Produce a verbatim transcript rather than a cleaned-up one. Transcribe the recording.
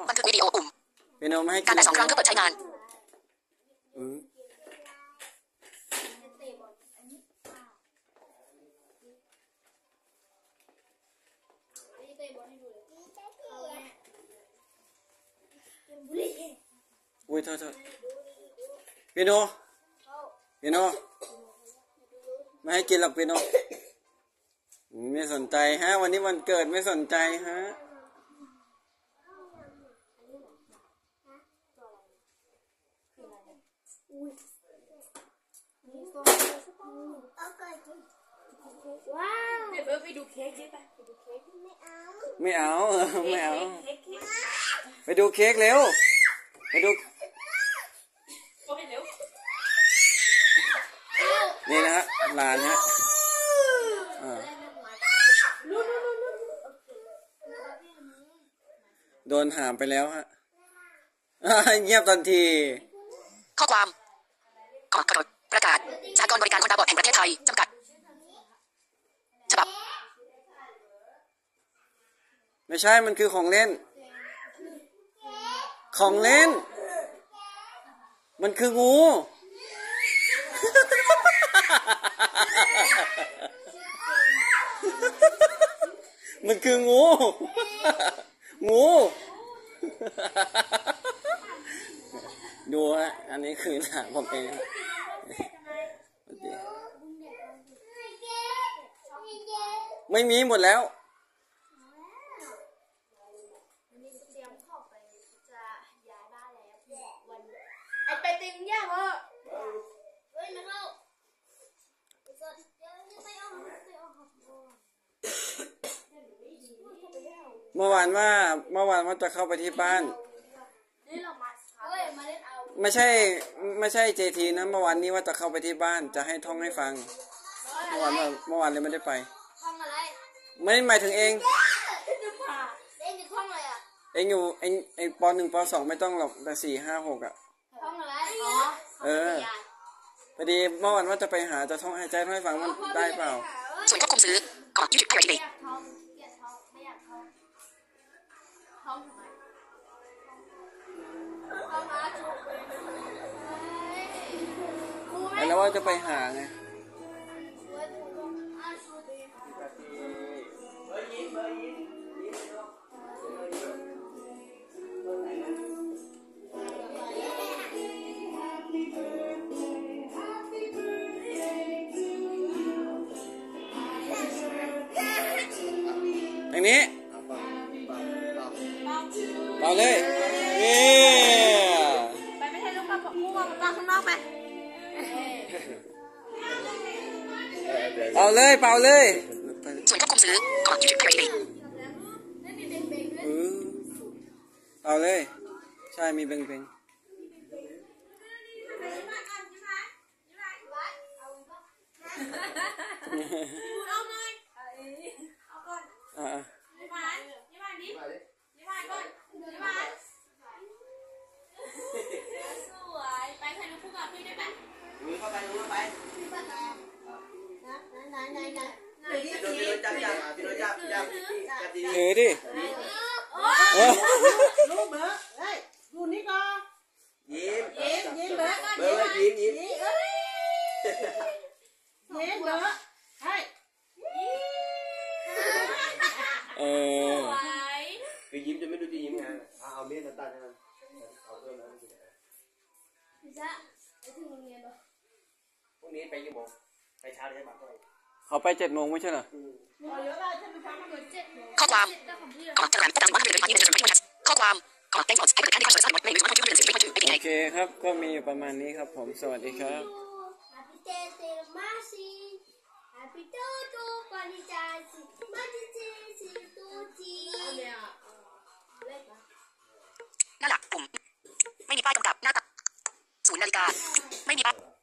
บันทึกวิดีโอปุ่มเปียโนไม่ให้การแตะสองครั้งเพื่อเปิดใช้งานอุ้ยโทษโทษเปียโนเปียโนไม่ให้กินหรอกเปียโนไม่สนใจฮะวันนี้วันเกิดไม่สนใจฮะว้าวเดี๋ยวไปดูเค้กดิไปไปดูเค้กไม่เอาไม่เอาไปดูเค้กเร็วไปดูนี่นะฮะหลานฮะโดนหามไปแล้วฮะเงียบทันทีข้อความขอกำหนดประกาศสหกรณ์บริการคนตาบอดแห่งประเทศไทยจำกัดฉบับไม่ใช่มันคือของเล่นของเล่นมันคืองูมันคืองูงูดูฮะอันนี้คือหนังผมเองไม่มีหมดแล้วไอไปติงย่าเหรอเฮ้ยมาเข้าเมื่อวานว่าเมื่อวานว่าจะเข้าไปที่บ้านไม่ใช่ไม่ใช่เจทีนะเมื่อวานนี้ว่าจะเข้าไปที่บ้านจะให้ท่องให้ฟังเมื่อวานเมื่อวานเลยไม่ได้ไปท่องอะไรไม่หมายถึงเองเองจะท่องอะไรอ่ะเองอยู่เองเองปหนึ่งปสองไม่ต้องหรอกแต่สี่ห้าหกอ่ะท่องอะไรอ๋อเออพอดีเมื่อวานว่าจะไปหาจะท่องให้ใจให้ฟังมันได้เปล่าส่วนควบคุมซื้อของยูทูบไพรเวทีแล้วว่าจะไปหาไงอย่างนี้เอาเลยนี่ไปไม่ใช่ลูกกระป๋องพูดว่ามันตั้งข้างนอกไปเอาเลยเป่าเลยส่วนควบคุมซื้อของยูทูบไพรเวทีเอาเลยใช่มีเบงเบงเอาหน่อยเอาก่อนอ่ายี่หวานยี่หวานดิยี่หวานก่อนยี่หวานสวยไปถ่ายรูปคู่กับพี่ได้ไหมมือเข้าไปมือเข้าไปไหนไหนไหนพี่โดนพี่โดนจับจับพี่โดนจับจับจับดีถือดิลูกเบอร์เฮ้ยดูนี่ก่อนยิ้มยิ้มยิ้มเบอร์เบอร์ยิ้มยิ้มยิ้มเบอร์เฮ้ยเออคือยิ้มจะไม่รู้จะยิ้มไงเอาเมียน้ำตาลนั่นเอาเพิ่มนะพี่จ๊ะไปถึงโรงเรียนเหรอพรุ่งนี้ไปกี่โมงไปเช้าหรือไปบ่ายเขาไปเจ็ดโมงไม่ใช่เหรอข้อความขอจังหวัดประจำวันที่เป็นวันที่เป็นวันที่ข้อความขอแจ้งผลให้บริการที่ข้อสอบหมดไม่มีความที่เรียนสิ่งที่ไม่ถูกไม่ดีโอเคครับก็มีอยู่ประมาณนี้ครับผมสวัสดีครับ Happy birthday Masi Happy birthday Panijasi Majiji Situji หน้าหลักปุ่มไม่มีป้ายกำกับหน้าตัดศูนย์นาฬิกาไม่มีป้าย